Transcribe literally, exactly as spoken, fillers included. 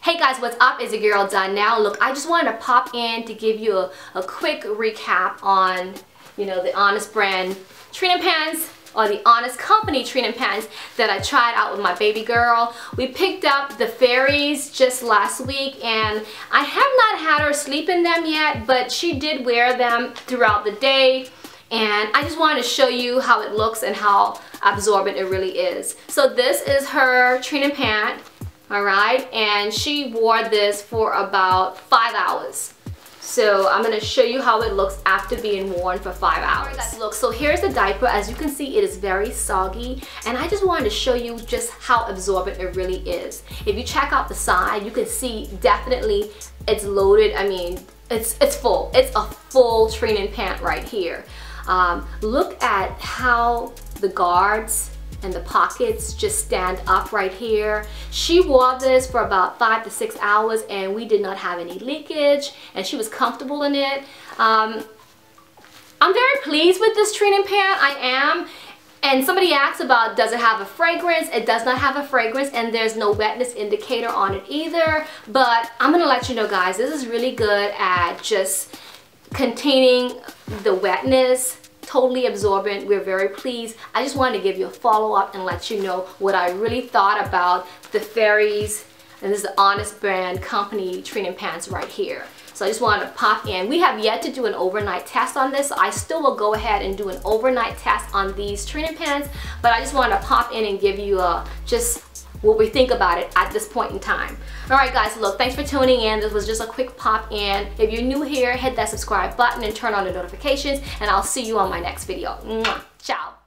Hey guys, what's up? It's your girl Donnell. Look, I just wanted to pop in to give you a, a quick recap on, you know, the Honest brand Trina pants, or the Honest Company Trina pants that I tried out with my baby girl. We picked up the fairies just last week and I have not had her sleep in them yet, but she did wear them throughout the day. And I just wanted to show you how it looks and how absorbent it really is. So this is her Trina pant. Alright, and she wore this for about five hours. So I'm going to show you how it looks after being worn for five hours. Right, look, so here's the diaper. As you can see, it is very soggy, and I just wanted to show you just how absorbent it really is. If you check out the side, you can see definitely it's loaded. I mean, it's it's full. It's a full Trina pant right here. Um, look at how the guards and the pockets just stand up right here. She wore this for about five to six hours and we did not have any leakage and she was comfortable in it. Um, I'm very pleased with this Trina pant. I am. And somebody asked about, does it have a fragrance? It does not have a fragrance and there's no wetness indicator on it either. But I'm gonna let you know, guys, this is really good at just containing the wetness. Totally absorbent. We're very pleased. I just wanted to give you a follow-up and let you know what I really thought about the fairies, and this is the Honest brand company Trina pants right here. So I just wanted to pop in. We have yet to do an overnight test on this, so I still will go ahead and do an overnight test on these Trina pants, but I just wanted to pop in and give you a just what we think about it at this point in time. Alright guys, look, thanks for tuning in. This was just a quick pop in. If you're new here, hit that subscribe button and turn on the notifications, and I'll see you on my next video. Mwah. Ciao.